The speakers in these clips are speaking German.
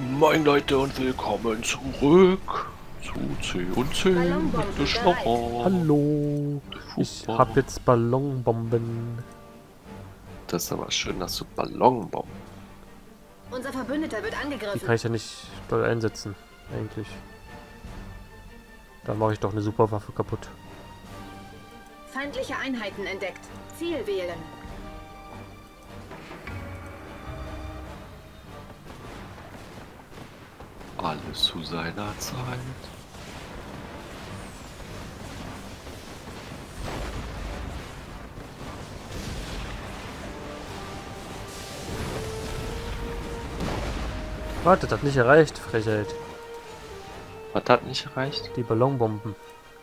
Moin Leute und willkommen zurück zu C und C mit der Schnorrer. Hallo, ich hab jetzt Ballonbomben. Das ist aber schön, dass du Ballonbomben. Unser Verbündeter wird Die angegriffen. kann ich ja nicht doll einsetzen, eigentlich. Da mache ich doch eine Superwaffe kaputt. Feindliche Einheiten entdeckt. Ziel wählen. Alles zu seiner Zeit. Warte, das hat nicht erreicht, Frechheit. Was hat nicht erreicht? Die Ballonbomben.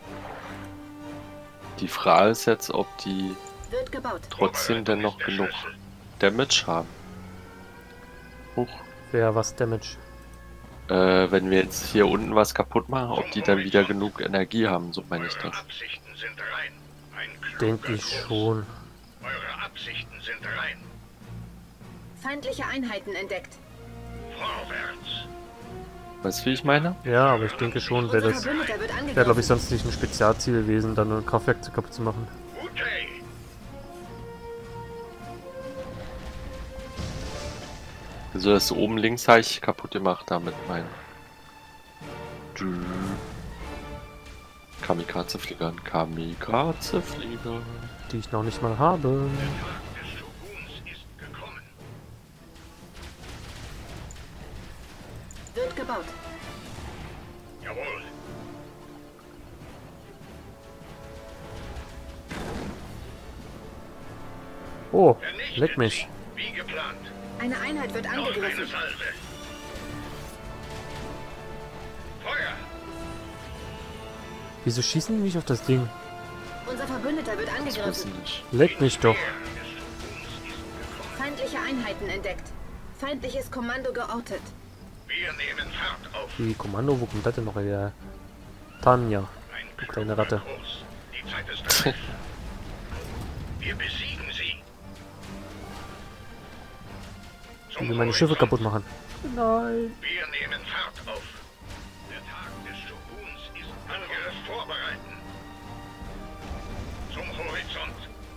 Die Frage ist jetzt, ob die Wird gebaut. trotzdem denn noch genug Damage haben. Huch. Wer was Damage? Wenn wir jetzt hier unten was kaputt machen, ob die dann wieder genug Energie haben, so meine ich das. Absichten sind rein. Ein kluger Denke ich Kurs. schon. Eure Absichten sind rein. Feindliche Einheiten entdeckt. Vorwärts. Weißt du, wie ich meine? Ja, aber ich denke schon, wäre Unser das... Verbündeter wird Wäre, glaube angegriffen. ich, sonst nicht ein Spezialziel gewesen, dann ein Kraftwerk kaputt zu machen. Gute. Also das oben links habe ich kaputt gemacht damit mein Kamikaze-Fliegern. Kamikaze-Flieger. Die ich noch nicht mal habe. Tag des Shoguns ist gekommen. Wird gebaut. Jawohl. Oh, Vernichtet leck mich. sie, wie geplant. Eine Einheit wird Noch eine angegriffen. Salve. Feuer. Wieso schießen die nicht auf das Ding? Unser Verbündeter wird Das weiß angegriffen. ich nicht. Leck mich doch. Der des Shoguns ist gekommen. Feindliche Einheiten entdeckt. Feindliches Kommando geortet. Wir nehmen Fahrt auf. Wie Kommando, wo kommt das denn noch her? Tanja. Ein Du kleine kluger Ratte. Kurs. Die Zeit ist reif. Wir besiegen sie. Die will meine Schiffe kaputt machen. Nein. Wir nehmen Fahrt auf. Der Tag des Shoguns ist Angriff vorbereiten. Zum Horizont.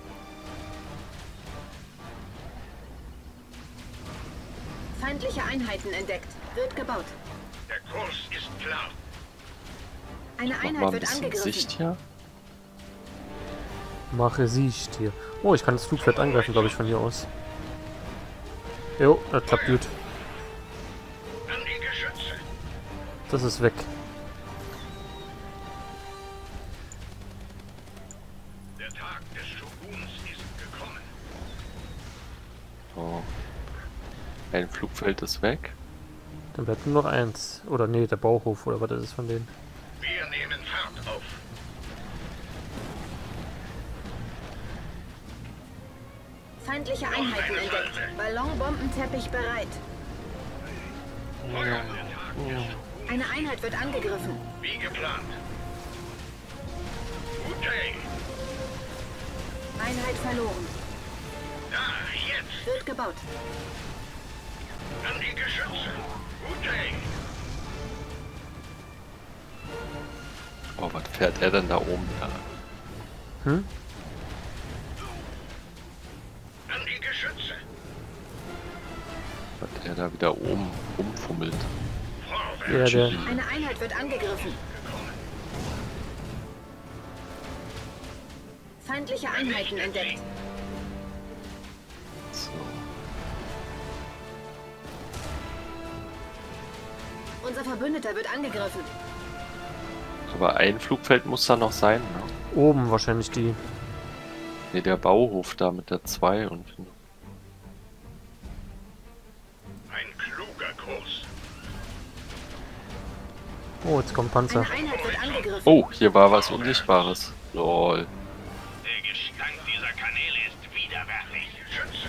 Feindliche Einheiten entdeckt. Wird gebaut. Der Kurs ist klar. Eine Mach mal Einheit ein wird bisschen angegriffen. Sicht hier. Mache Sicht hier. Oh, ich kann das Flugfeld angreifen, glaube ich, von hier aus. Jo, das klappt gut. An die Geschütze. Das ist weg. Der Tag des Shoguns ist gekommen. So. Ein Flugfeld ist weg. Dann bleibt nur noch eins. Oder nee, der Bauhof oder was ist es von denen? Wir nehmen Fahrt auf. Feindliche Einheiten entdeckt. Ballonbombenteppich bereit. Feuer. Der Tag des Shoguns. Eine Einheit wird angegriffen. Wie geplant. Gute. Einheit verloren. Da, jetzt. Wird gebaut. An die Geschütze. Gute. Oh, was fährt er denn da oben da? Hm? An die Geschütze. Was er da wieder oben rumfummelt. Ja, der. Eine Einheit wird angegriffen. Feindliche Einheiten entdeckt. So. Unser Verbündeter wird angegriffen. Aber ein Flugfeld muss da noch sein, ne? Oben wahrscheinlich die. Ne, der Bauhof da mit der 2 und... Ein kluger Kurs. Oh, jetzt kommt Panzer. Eine Einheit wird angegriffen. Oh, hier war was Unsichtbares. Lol. Der Gestank dieser Kanäle ist widerwärtig. Schütze.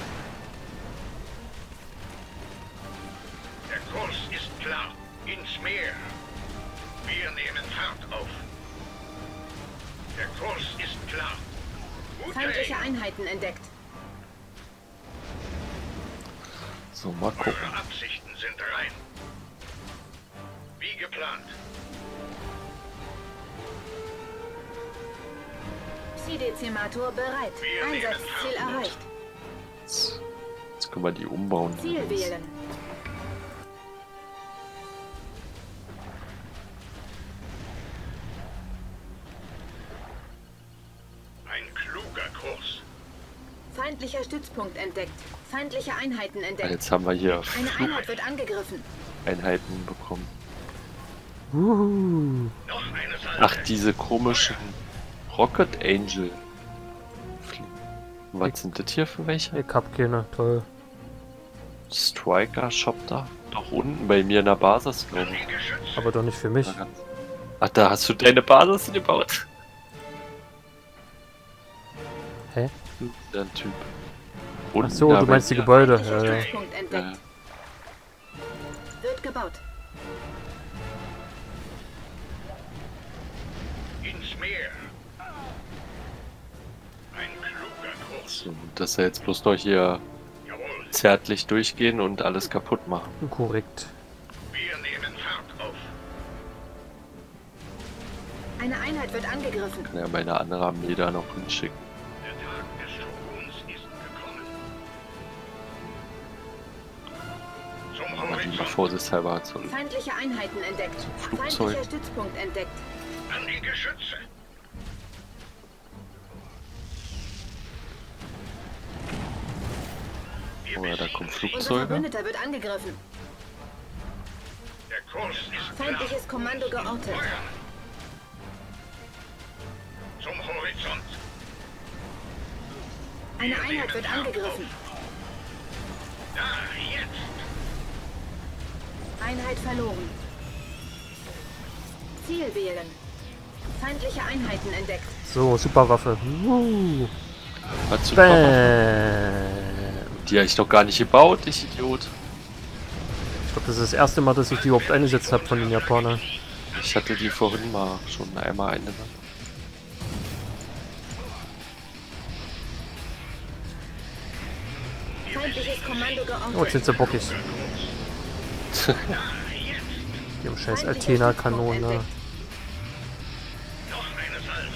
Der Kurs ist klar. Ins Meer. Wir nehmen Fahrt auf. Der Kurs ist klar. Gute. Feindliche Einheiten entdeckt. So, mal gucken. Eure Absichten sind rein. geplant. Psi-Dezimator bereit. Einsatzziel erreicht. Jetzt können wir die umbauen. Ziel wählen. Ein kluger Kurs. Feindlicher Stützpunkt entdeckt. Feindliche Einheiten entdeckt. Jetzt haben wir hier Eine Einheit wird angegriffen. Flugeinheiten bekommen. Noch eine Salve. Ach, diese komischen Rocket Angel. Was sind das hier für welche? Ich hab keine, toll. Striker Shop da? Doch unten bei mir in der Basis, glaube ich. Die Geschütze. Aber doch nicht für mich. Ach, da hast du deine Basis gebaut. Hä? Der Typ. Ach Unten so, da du bei meinst die dir. Gebäude. Feindlicher Ja, ja. Stützpunkt entdeckt. Wird gebaut. Ins Meer. Ein kluger Kurs. So, dass er jetzt bloß noch hier Jawohl. zärtlich durchgehen und alles kaputt machen. Korrekt. Wir nehmen Fahrt auf. Eine Einheit wird angegriffen. Kann ja meine andere Armee da noch hinschicken. Der Tag des Shoguns ist gekommen. Zum Aber die mal Horizont. vorsichtshalber zurück. Feindliche Einheiten entdeckt. Flugzeug. Feindlicher Stützpunkt entdeckt. An die Geschütze. Wir Oh ja, da besiegen kommen sie. Unser Flugzeuge. Verbündeter wird angegriffen. Der Kurs ist klar. Feindliches Kommando geortet. Feuern. Zum Horizont. Eine Einheit wird angegriffen. Da, jetzt. Einheit verloren. Ziel wählen. Feindliche Einheiten entdeckt. So, Superwaffe. Was zu Bam. Bam. Die habe ich doch gar nicht gebaut, ich Idiot. Ich glaube, das ist das erste Mal, dass ich die überhaupt eingesetzt habe von den Japanern. Ich hatte die vorhin mal schon einmal eingesetzt. Feindliches Kommando Oh, jetzt geortet. sind sie bockig. Die haben scheiß Athena-Kanone. Noch eine Salve.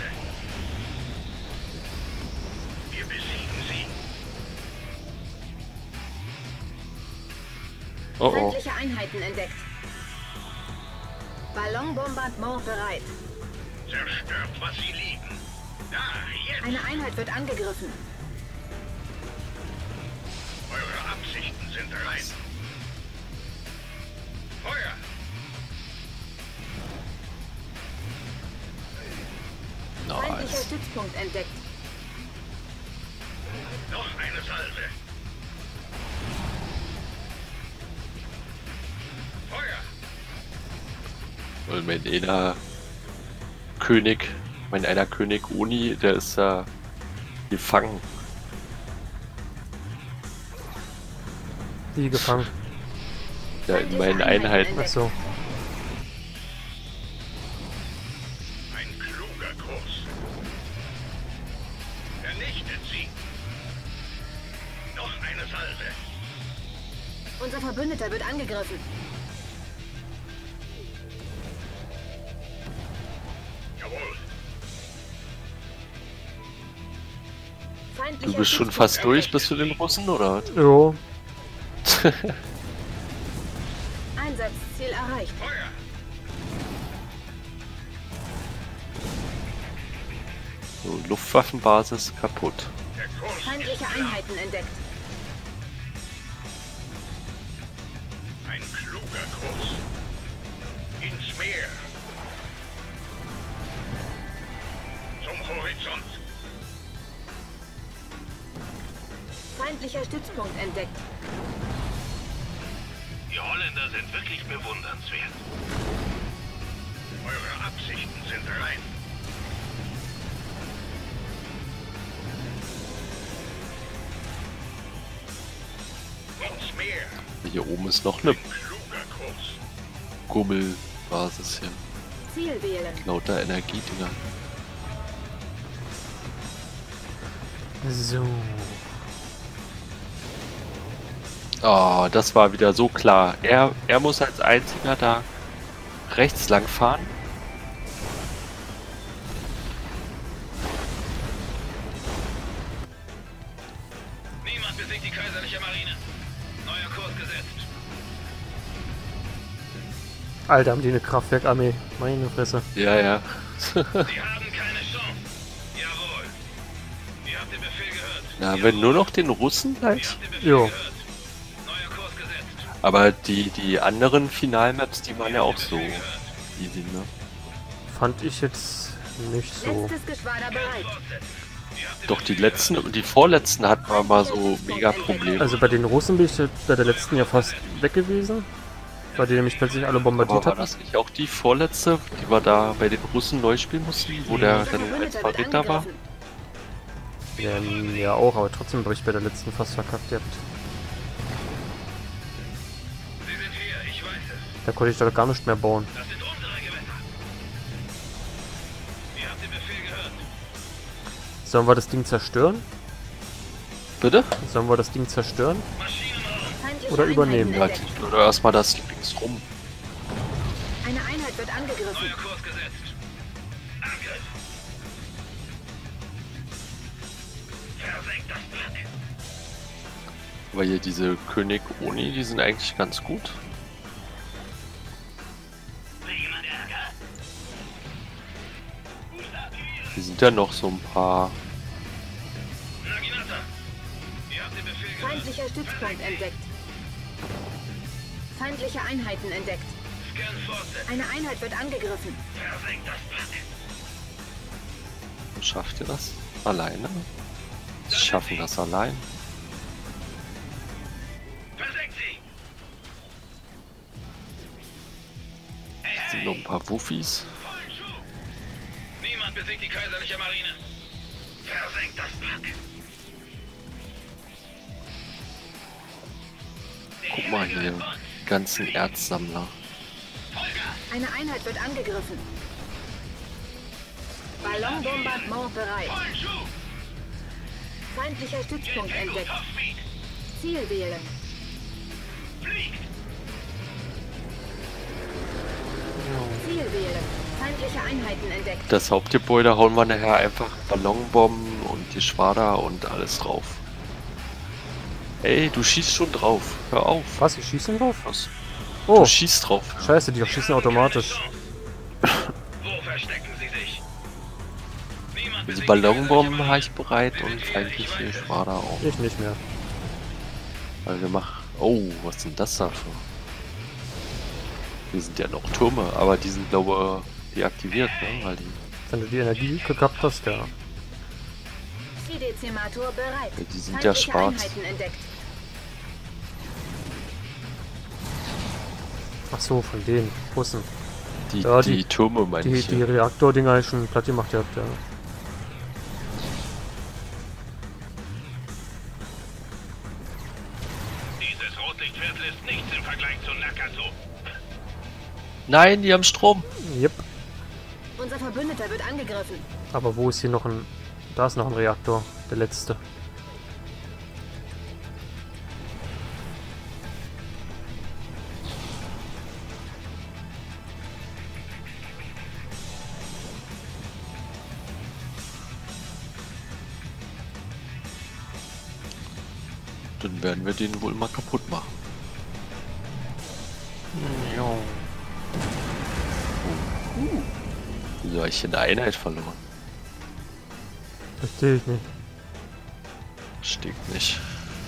Wir besiegen sie. Oh oh. Feindliche Einheiten entdeckt. Ballonbombardement bereit. Zerstört, was sie lieben. Da, jetzt. Eine Einheit wird angegriffen. Eure Absichten sind rein. Feuer. Feindlicher Nice. Stützpunkt entdeckt. Noch eine Salve. Feuer. Weil mein einer König Uni, der ist da gefangen. Die gefangen. Ja, in meinen Einheiten. Achso. Ein kluger Kurs. Vernichtet sie. Noch eine Salve. Unser Verbündeter wird angegriffen. Jawohl. Du Feindlicher bist schon Stützpunkt fast durch bis zu den Russen, oder? Jo. Einsatzziel erreicht. Feuer. So, Luftwaffenbasis kaputt. Der Kurs Feindliche ist klar. Einheiten entdeckt. Ein kluger Kurs. Ins Meer. Zum Horizont. Feindlicher Stützpunkt entdeckt. Die Holländer sind wirklich bewundernswert. Eure Absichten sind rein. Ins Meer. Hier oben ist noch eine Ein kluger Kurs. Gummelbasis hier. Ziel wählen. Lauter Energiedinger. So. Oh, das war wieder so klar. Er muss als einziger da rechts lang fahren. Niemand besiegt die kaiserliche Marine. Neuer Kurs gesetzt. Alter, haben die eine Kraftwerkarmee. Meine Fresse. Ja, ja. Sie haben keine Chance. Jawohl. Ihr habt den Befehl gehört. Na, wenn nur noch den Russen Ihr gleich. habt den Befehl Jo. gehört. Neuer Kurs gesetzt. Aber die anderen Finalmaps, die waren ja auch so easy, ne? Fand ich jetzt nicht so. Letztes Geschwader bereit. Doch die letzten und die vorletzten hatten wir mal so mega Probleme. Also bei den Russen bin ich bei der letzten ja fast weg gewesen. Weil die nämlich plötzlich alle Aber bombardiert war hatten. das nicht auch die vorletzte, die wir da bei den Russen neu spielen mussten, wo der Unser dann als Verbündeter wird Verräter war? angegriffen. Ja auch, aber trotzdem habe ich bei der letzten fast verkackt gehabt. Sie sind hier, ich weiß es. Da konnte ich da gar nicht mehr bauen. Das sind unsere Gewässer. Ihr habt den Befehl gehört. Sollen wir das Ding zerstören? Bitte? Sollen wir das Ding zerstören? Maschinenraum. Feindliche Oder übernehmen. Einheiten Ja, entdeckt. oder erstmal das links rum. Eine Einheit wird angegriffen. Neuer Kurs gesetzt. Angriff. Versenkt das Blatt. Aber hier diese König Oni, die sind eigentlich ganz gut. Will jemand Ärger? Hier sind ja noch so ein paar. Naginata. Ihr habt den Befehl gehört. Feindlicher Stützpunkt entdeckt. Feindliche Einheiten entdeckt. Scan fortsetzen. Eine Einheit wird angegriffen. Versenkt das Blatt. Schafft ihr das alleine? Sie schaffen das allein. Versenkt sie. Das sind nur ein paar Wuffis. Vollen Schub. Niemand besiegt die kaiserliche Marine. Versenkt das Blatt. Guck mal hier, die ganzen Erzsammler. Eine Einheit wird angegriffen. Ballonbombardement bereit. Vollen Schub. Feindlicher Stützpunkt entdeckt. Topspeed. Ziel wählen. Fliegt. Ziel wählen. Feindliche Einheiten entdeckt. Das Hauptgebäude hauen wir nachher einfach Ballonbomben und die Schwader und alles drauf. Ey, du schießt schon drauf. Hör auf. Was? Ich schieße drauf? Was? Oh, Du schießt drauf. scheiße, die schießen automatisch. Wo verstecken sie sich? Niemand Diese besiegt die Ballonbomben kaiserliche habe ich Marine. bereit und feindliche Schwader auch. Ich nicht mehr. Weil wir machen. Oh, was sind das da für? Hier sind ja noch Türme, aber die sind glaube ich deaktiviert, ne? Weil die, Wenn du die Energie gekappt hast, ja. Zieldezimator bereit. Ja, die sind ja Feindliche schwarz. Einheiten entdeckt. Ach so, von den Russen. die, Ja, die die- Türme meine ich. Die Reaktordinger habe ich schon platt gemacht gehabt, ja. Dieses Rotlichtviertel ist nichts im Vergleich zu Nakato. Nein, die haben Strom. Yep. Unser Verbündeter wird angegriffen. Aber wo ist hier noch ein... Da ist noch ein Reaktor. Der letzte. Dann werden wir den wohl mal kaputt machen. Ja. Wieso habe ich hier eine Einheit verloren? Verstehe ich nicht. Stinkt nicht.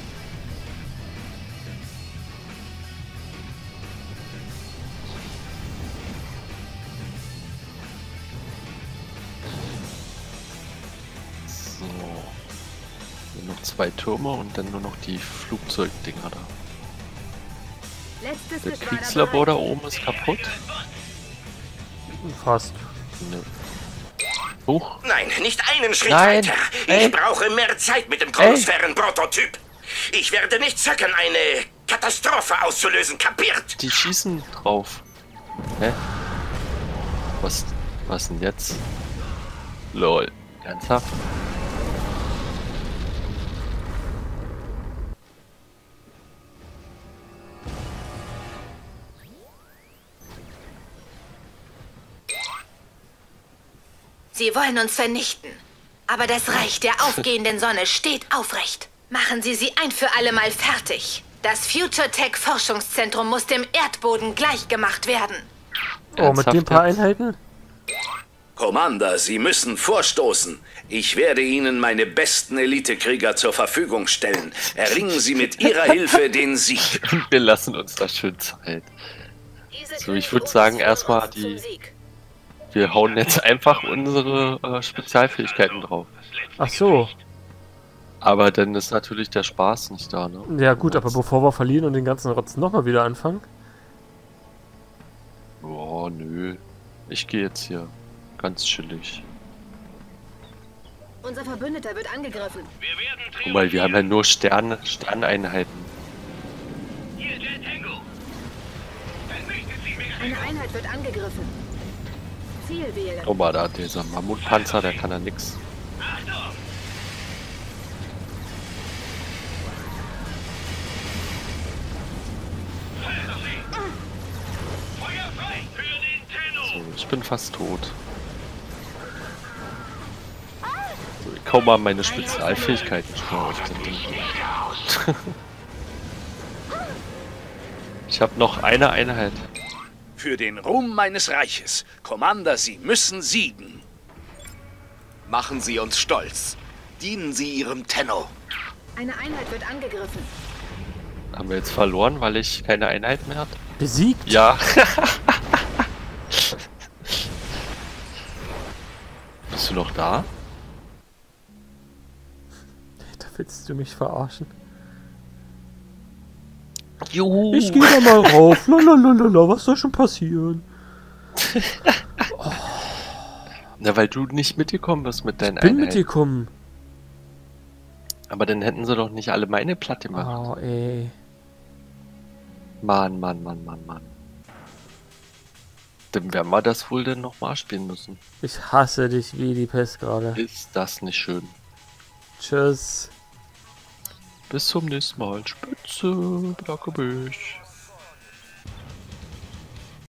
So. Hier noch 2 Türme und dann nur noch die Flugzeugdinger da. Letztes Der Geschwader Kriegslabor da bereit. oben ist kaputt. Fast. Ne. Huch. Nein, nicht einen Schritt Nein. weiter. Ey. Ich brauche mehr Zeit mit dem Chromosphären-Prototyp. Ich werde nicht zögern, eine Katastrophe auszulösen, kapiert? Die schießen drauf. Hä? Was denn jetzt? Lol. Ernsthaft? Sie wollen uns vernichten. Aber das Reich der aufgehenden Sonne steht aufrecht. Machen Sie sie ein für alle Mal fertig. Das Future Tech Forschungszentrum muss dem Erdboden gleichgemacht werden. Oh, mit den paar Einheiten? Commander, Sie müssen vorstoßen. Ich werde Ihnen meine besten Elitekrieger zur Verfügung stellen. Erringen Sie mit Ihrer Hilfe den Sieg. Wir lassen uns da schön Zeit. So, ich würde sagen, erstmal wir hauen jetzt einfach unsere Spezialfähigkeiten drauf. Ach so. Aber dann ist natürlich der Spaß nicht da, ne? Ja gut, aber bevor wir verlieren und den ganzen Rotz nochmal wieder anfangen. Oh, nö. Ich gehe jetzt hier. Ganz chillig. Unser Verbündeter wird angegriffen. Wir werden Guck mal, wir haben ja nur Sterneinheiten. Hier, Jet Tango. Vernichten Sie mich. Eine Einheit wird angegriffen. Ziel wählen. Guck mal, da dieser Mammutpanzer, der kann ja nix. Achtung! Feuer Sie! Feuer frei für den Tenno! So, ich bin fast tot. So, ich kaum mal meine Spezialfähigkeiten euch. Ich habe noch eine Einheit. Für den Ruhm meines Reiches. Commander, Sie müssen siegen. Machen Sie uns stolz. Dienen Sie Ihrem Tenno. Eine Einheit wird angegriffen. Haben wir jetzt verloren, weil ich keine Einheit mehr hatte? Besiegt? Ja. Bist du noch da? Da willst du mich verarschen. Juhu. Ich gehe da mal rauf. Lalalala, was soll schon passieren? Na, weil du nicht mitgekommen bist mit deinen Bin Einheiten. mitgekommen. Aber dann hätten sie doch nicht alle meine Platte gemacht. Oh, ey. Mann. Dann werden wir das wohl dann nochmal spielen müssen. Ich hasse dich wie die Pest gerade. Ist das nicht schön? Tschüss. Bis zum nächsten Mal. Spitze, Blackebüch.